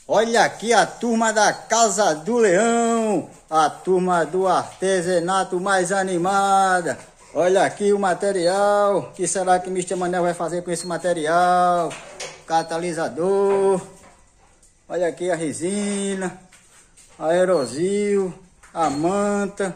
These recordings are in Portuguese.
Olha aqui a turma da Casa do Leão, a turma do artesanato mais animada. Olha aqui o material. O que será que Mr. Manel vai fazer com esse material? Catalisador. Olha aqui a resina, aerosol, a manta,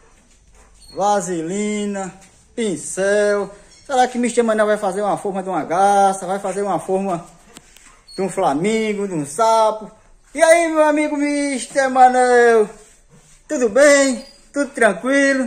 vaselina, pincel. Será que Mr. Manel vai fazer uma forma de uma garça? Vai fazer uma forma de um flamingo, de um sapo? E aí, meu amigo Mr. Manel? Tudo bem? Tudo tranquilo?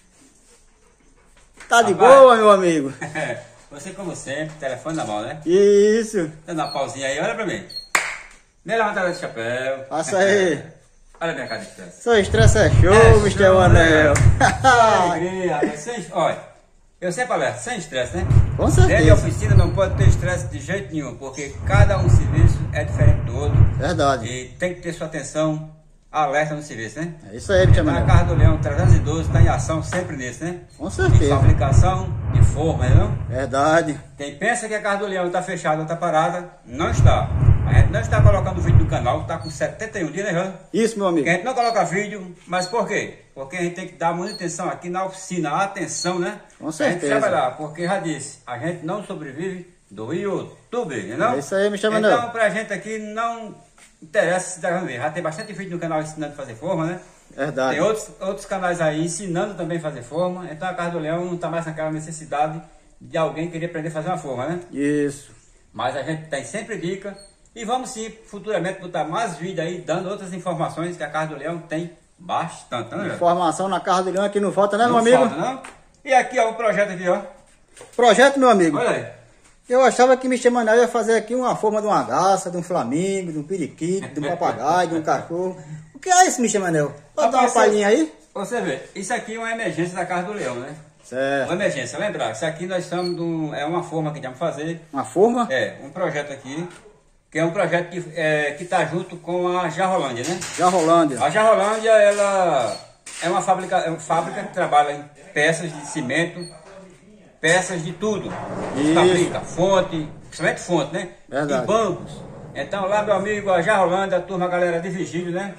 Tá de boa, meu amigo? Você, como sempre, telefone na mão, né? Isso. Dando uma pausinha aí, olha pra mim. Nem levantada de chapéu. Passa aí. Olha a minha cara de estresse. Seu estresse é show, Mr. Manel. Alegria, olha. Eu sempre alerto, sem estresse, né? Com certeza. Dentro de oficina não pode ter estresse de jeito nenhum, porque cada um serviço é diferente do outro. Verdade. E tem que ter sua atenção alerta no serviço, né? É isso aí, Mr. Manel. A Casa do Leão 312 está em ação sempre nisso, né? Com certeza. De fabricação de forma, não? Verdade. Quem pensa que a Casa do Leão está fechada ou está parada, não está. A gente não está colocando vídeo no canal, está com 71 dias, né, João? Isso, meu amigo. Que a gente não coloca vídeo, mas por quê? Porque a gente tem que dar muita atenção aqui na oficina, atenção, né? Com certeza. A gente trabalhar, porque já disse, a gente não sobrevive do YouTube, não? É isso aí, Mr. Manel. Então, pra gente aqui não interessa se dá ver. Já tem bastante vídeo no canal ensinando a fazer forma, né? Verdade. Tem outros canais aí ensinando também a fazer forma. Então a Casa do Leão não está mais naquela necessidade de alguém querer aprender a fazer uma forma, né? Isso. Mas a gente tem sempre dica. E vamos sim, futuramente, botar mais vídeo aí, dando outras informações que a Casa do Leão tem bastante, né? Informação na Casa do Leão aqui não falta, né, Não meu amigo? falta, não? E aqui, ó, o projeto aqui, ó. Projeto, meu amigo. Olha aí. Eu achava que Mr. Manel ia fazer aqui uma forma de uma garça, de um flamingo, de um periquito, de um papagaio, de um cachorro. O que é isso, Mr. Manel? Pode dar uma palhinha aí? Você vê, isso aqui é uma emergência da Casa do Leão, né? Certo. Uma emergência, lembrar, isso aqui nós estamos, é uma forma que a gente vai fazer. Uma forma? É, um projeto aqui, que é um projeto que está junto com a Jarrolândia, né? Jarrolândia. A Jarrolândia, ela é uma fábrica que trabalha em peças de cimento, peças de tudo. Fabrica fonte, principalmente fonte, né? Verdade. E bancos. Então lá, meu amigo, a Jarrolândia, a turma, a galera de Vigílio, né?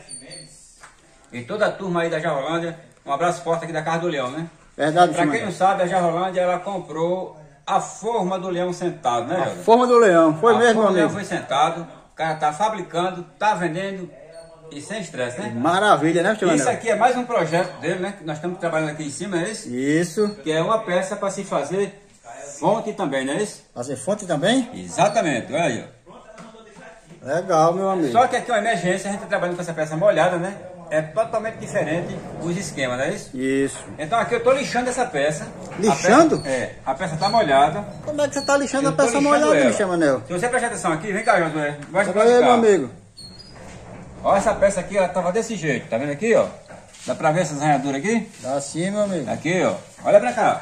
E toda a turma aí da Jarrolândia, um abraço forte aqui da Casa do Leão, né? Verdade, Pra quem não sabe, a Jarrolândia, ela comprou a forma do leão sentado, né, Jorge? A forma do leão, foi mesmo, meu A forma do leão amigo? foi sentado, o cara tá fabricando, tá vendendo e sem estresse, né? Maravilha, né, Mr. Manel? Isso aqui é mais um projeto dele, né? Que nós estamos trabalhando aqui em cima, é isso? Isso. Que é uma peça para se fazer fonte também, não é isso? Fazer fonte também? Exatamente, olha aí, ó. Legal, meu amigo. Só que aqui é uma emergência, a gente está trabalhando com essa peça molhada, né? É totalmente diferente os esquemas, não é isso? Isso. Então aqui eu estou lixando essa peça. Lixando? A peça está molhada. Como é que você tá lixando Eu a tô peça lixando molhada, ela. Mr. Manel? Se você prestar atenção aqui, vem cá, Josué. Mostra Olha aí, meu amigo. Olha essa peça aqui, ela tava desse jeito, tá vendo aqui, ó? Dá pra ver essas arranhaduras aqui? Dá sim, meu amigo. Aqui, ó. Olha pra cá.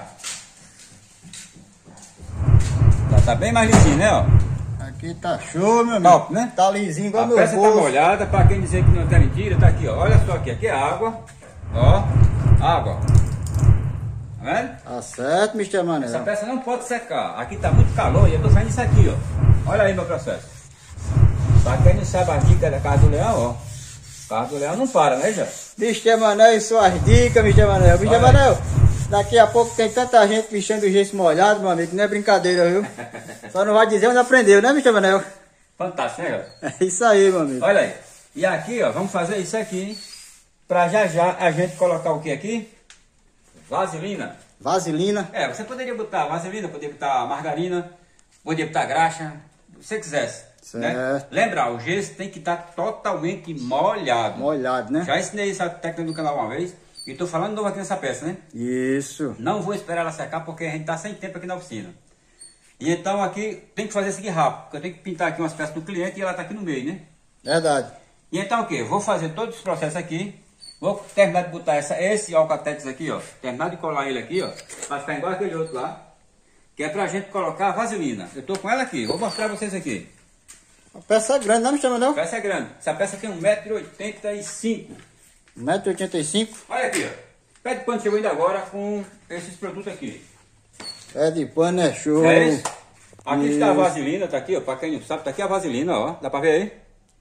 Tá bem mais lisinho, né, ó? Aqui tá show, meu amigo. Top, né? Tá lisinho igual A meu peça tá bolso. molhada, pra quem dizer que não tá mentira, tá aqui, ó. Olha só aqui é água. Ó, água. Tá vendo? Tá certo, Mr. Manel. Essa peça não pode secar. Aqui tá muito calor e eu tô fazendo isso aqui, ó. Olha aí meu processo. Pra quem não sabe a dica da Casa do Leão, ó. Casa do Leão não para, né, já? Mr. Manel e suas dicas, Mr. Manel. Mr. Manel, daqui a pouco tem tanta gente lixando o gesso molhado, meu amigo, não é brincadeira, viu? Só não vai dizer onde aprendeu, né, Mr. Manel? Fantástico, né, galera? É isso aí, meu amigo. Olha aí. E aqui, ó, vamos fazer isso aqui. Pra já a gente colocar o que aqui? Vaselina. Vaselina. É, você poderia botar vaselina, poderia botar margarina, poderia botar graxa, se você quisesse. Certo. Né? Lembra, o gesso tem que estar totalmente molhado. Molhado, né? Já ensinei essa técnica no canal uma vez. E tô falando de novo aqui nessa peça, né? Isso. Não vou esperar ela secar porque a gente tá sem tempo aqui na oficina. E então aqui tem que fazer isso aqui rápido, porque eu tenho que pintar aqui umas peças do cliente e ela tá aqui no meio, né? Verdade. E então o que? Vou fazer todos os processos aqui. Vou terminar de botar esse alcatex aqui, ó. Terminar de colar ele aqui, ó. Pra ficar igual aquele outro lá. Que é pra gente colocar a vaselina. Eu tô com ela aqui, vou mostrar pra vocês aqui. A peça é grande, não, Mr. Manel? A peça é grande. Essa peça tem 1,85 m. 1,85 m. Olha aqui, ó. Pé de pano chegou ainda agora com esses produtos aqui. Pé de pano é show. É isso? Aqui está a vaselina, tá aqui, ó. Pra quem não sabe, tá aqui a vaselina, ó. Dá pra ver aí?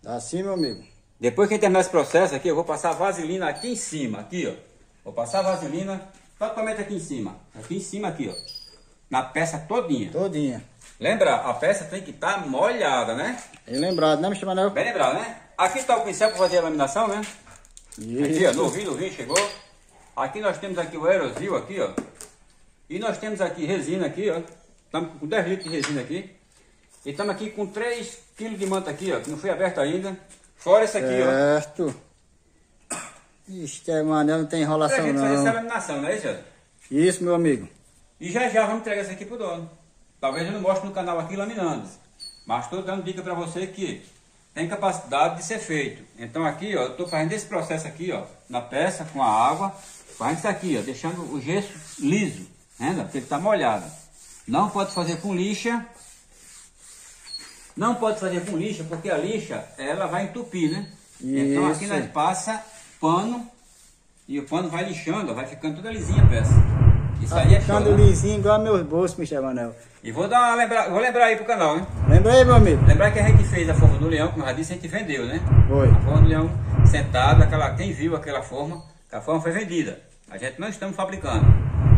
Tá assim, meu amigo. Depois que terminar esse processo aqui, eu vou passar a vaselina aqui em cima, aqui, ó. Vou passar a vaselina totalmente aqui em cima. Aqui em cima, aqui, ó. Na peça todinha. Todinha. Lembra? A peça tem que estar molhada, né? Bem lembrado, né, Mr. Manel? Bem lembrado, né? Aqui está o pincel para fazer a laminação, né? Isso. Aqui, ó, novinho, chegou. Aqui nós temos aqui o aerosil, aqui, ó. E nós temos aqui resina, aqui, ó. Estamos com 10 litros de resina aqui. E estamos aqui com 3 kg de manta aqui, ó. Que não foi aberto ainda. Fora esse aqui, certo. Ó. Mr. Manel não tem enrolação, pra gente não. fazer essa laminação, não é isso, ó? Isso, meu amigo. E já vamos entregar isso aqui pro dono. Talvez eu não mostre no canal aqui laminando. Mas estou dando dica para você que tem capacidade de ser feito. Então aqui, ó, eu estou fazendo esse processo aqui, ó, na peça com a água, fazendo isso aqui, ó, deixando o gesso liso, né? Porque ele está molhado. Não pode fazer com lixa. Não pode fazer com lixa, porque a lixa, ela vai entupir, né? Isso. Então aqui nós passa pano e o pano vai lixando, ó, vai ficando toda lisinha a peça. Isso Tá aí é ficando show, né? lisinho igual meus bolsos, Mr. Manel. E vou lembrar aí pro canal, né? Lembra aí, meu amigo? Lembrar que a gente fez a forma do leão, como eu já disse, a gente vendeu, né? Foi. A forma do leão sentada, quem viu aquela forma, a forma foi vendida. A gente não estamos fabricando.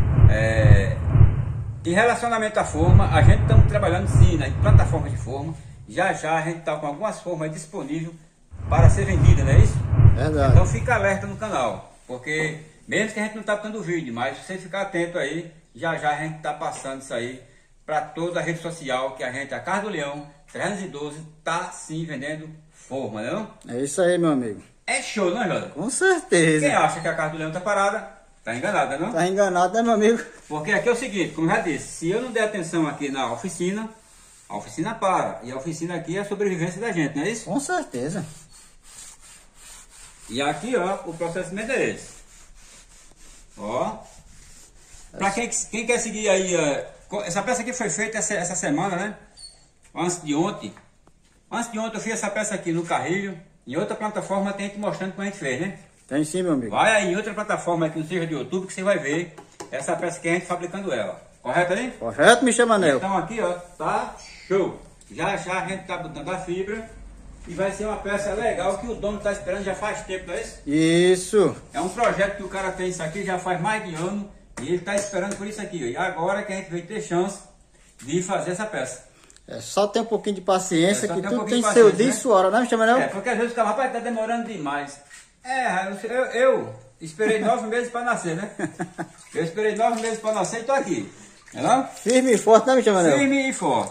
Em relacionamento à forma, a gente estamos trabalhando sim, né, em plataformas de forma. Já a gente está com algumas formas disponíveis para ser vendida, não é isso? Verdade. Então fica alerta no canal, porque mesmo que a gente não está dando vídeo, mas se você ficar atento aí, já a gente está passando isso aí para toda a rede social, que a Casa do Leão 312 está sim vendendo forma, não é? É isso aí, meu amigo. É show, não é, Jota? Com certeza. Quem acha que a Casa do Leão está parada, está enganada, não? Tá enganado, né, meu amigo? Porque aqui é o seguinte, como eu já disse, se eu não der atenção aqui na oficina, a oficina para. E a oficina aqui é a sobrevivência da gente, não é isso? Com certeza. E aqui, ó, o processamento é esse. Ó. Pra quem quer seguir aí, essa peça aqui foi feita essa semana, né? Antes de ontem. Antes de ontem eu fiz essa peça aqui no carrilho. Em outra plataforma tem te mostrando como a gente fez, né? Tem sim, meu amigo. Vai aí em outra plataforma que não seja de YouTube que você vai ver essa peça que a gente fabricando ela. Correto aí? Correto, Mr. Manel? Então aqui, ó, tá show. Já a gente tá botando a fibra e vai ser uma peça legal que o dono tá esperando já faz tempo, não é isso? Isso. É um projeto que o cara tem isso aqui já faz mais de ano e ele tá esperando por isso aqui, ó. E agora que a gente vai ter chance de fazer essa peça. É só ter um pouquinho de paciência, que tudo tem de seu paciência, dia e né? sua hora, né, Mr. Manel? Porque às vezes o cara, rapaz, tá demorando demais. Eu esperei 9 meses para nascer, né? Eu esperei 9 meses para nascer e tô aqui. Não? Firme e forte, né, Mr. Manel? Firme e forte.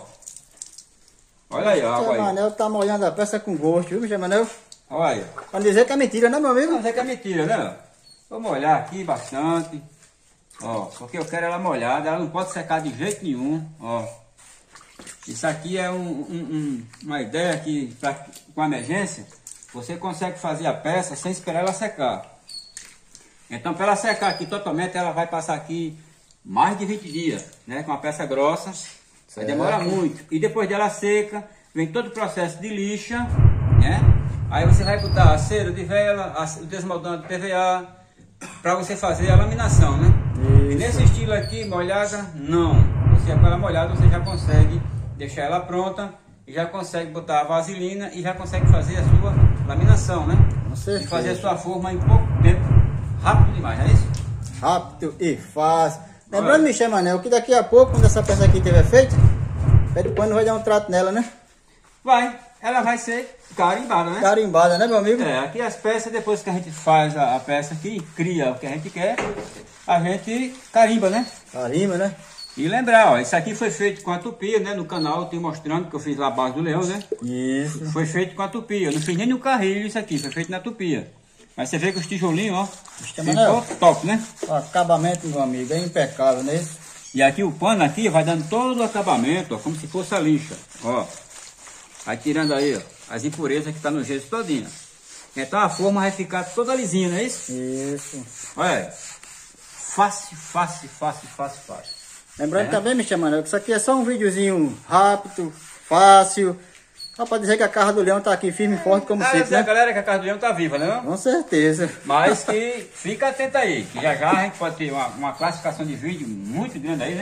Olha aí, ó, água Mr. aí. Manel tá molhando a peça com gosto, viu, Mr. Manel? Olha aí. Pra dizer que é mentira, né, meu amigo? Mas é que é mentira, né? Vamos molhar aqui bastante. Ó, porque eu quero ela molhada, ela não pode secar de jeito nenhum. Ó. Isso aqui é uma ideia que, com emergência, você consegue fazer a peça sem esperar ela secar. Então, para ela secar aqui totalmente, ela vai passar aqui mais de 20 dias, né? Com uma peça grossa, vai demorar muito. E depois dela seca, vem todo o processo de lixa, né? Aí você vai botar a cera de vela, o desmoldante de PVA, para você fazer a laminação, né? Isso. E nesse estilo aqui, molhada, não. Você com ela molhada, você já consegue deixar ela pronta e já consegue botar a vaselina e já consegue fazer a sua laminação, né? Com certeza. E fazer a sua forma em pouco tempo, rápido demais, não é isso? Rápido e fácil. Lembrando, Mr. Manel, que daqui a pouco, quando essa peça aqui estiver feita, depois não vai dar um trato nela, né? Vai, ela vai ser carimbada, né? Carimbada, né, meu amigo? Aqui as peças, depois que a gente faz a peça aqui, cria o que a gente quer, a gente carimba, né? Carimba, né? E lembrar, ó, isso aqui foi feito com a tupia, né? No canal eu tenho mostrando que eu fiz lá a base do leão, né? Isso. Foi feito com a tupia, eu não fiz nem no carrilho isso aqui, foi feito na tupia. Mas você vê que os tijolinhos, ó, ficou top, né? O acabamento, meu amigo, é impecável, né? E aqui o pano aqui vai dando todo o acabamento, ó, como se fosse a lixa, ó. Vai tirando aí, ó, as impurezas que tá no gesso todinho. Então a forma vai ficar toda lisinha, não é isso? Isso. Olha aí. Fácil, fácil, fácil, fácil, fácil. Lembrando também, Mr. Manel, que isso aqui é só um videozinho rápido, fácil. Só pra dizer que a Casa do Leão tá aqui firme e forte como sempre, né? A galera que a Casa do Leão tá viva, né? Com certeza. Mas que fica atento aí, que já a gente pode ter uma classificação de vídeo muito grande aí, né?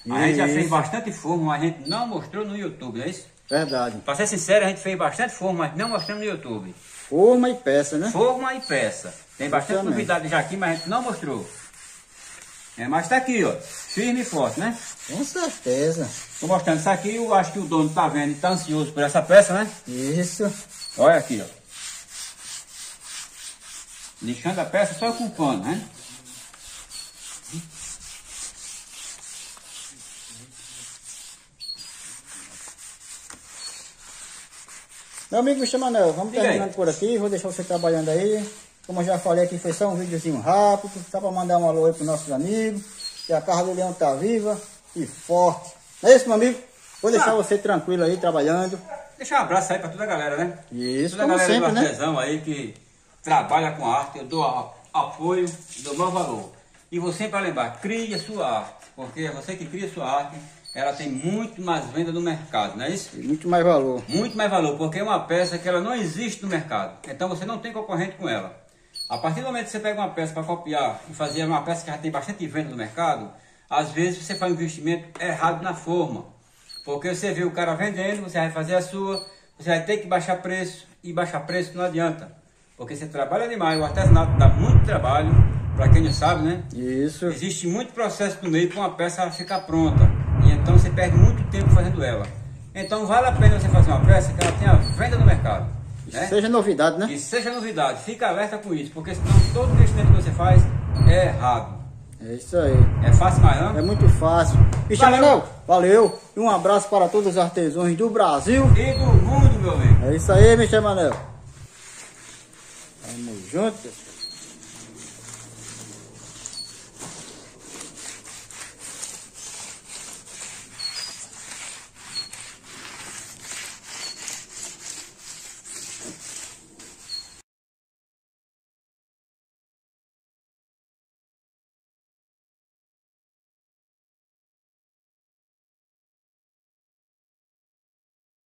A gente já fez bastante forma, mas a gente não mostrou no YouTube, não é isso? Verdade. Pra ser sincero, a gente fez bastante forma, mas não mostramos no YouTube. Forma e peça, né? Forma e peça. Tem bastante novidade já aqui, mas a gente não mostrou. Mas tá aqui, ó. Firme e forte, né? Com certeza. Tô mostrando isso aqui, eu acho que o dono tá vendo e tá ansioso por essa peça, né? Isso. Olha aqui, ó. Lixando a peça só com pano, né? Meu amigo Mister Manel, vamos terminando por aqui. Vou deixar você trabalhando aí. Como eu já falei aqui, foi só um videozinho rápido. Só para mandar um alô aí para nossos amigos. Que a Casa do Leão tá viva e forte. Não é isso, meu amigo? Vou deixar você tranquilo aí, trabalhando. Deixar um abraço aí para toda a galera, né? Isso, toda a galera sempre, do artesão, né? Aí que trabalha com arte. Eu dou apoio, dou maior valor. E você sempre vai lembrar, crie a sua arte. Porque você que cria a sua arte, ela tem muito mais venda no mercado, não é isso? Muito mais valor. Muito mais valor, porque é uma peça que ela não existe no mercado. Então você não tem concorrente com ela. A partir do momento que você pega uma peça para copiar e fazer uma peça que já tem bastante venda no mercado, às vezes você faz um investimento errado na forma. Porque você vê o cara vendendo, você vai fazer a sua, você vai ter que baixar preço, e baixar preço não adianta. Porque você trabalha demais, o artesanato dá muito trabalho, para quem não sabe, né? Isso. Existe muito processo no meio para uma peça ficar pronta. E então você perde muito tempo fazendo ela. Então vale a pena você fazer uma peça que ela tenha venda no mercado. Né? Seja novidade, né? Que seja novidade. Fica alerta com isso, porque senão todo investimento que você faz é errado. É isso aí. É fácil, mas não? É muito fácil. Mister Manel, valeu. E um abraço para todos os artesãos do Brasil. E do mundo, meu amigo. É isso aí, Mister Manel. Tamo junto.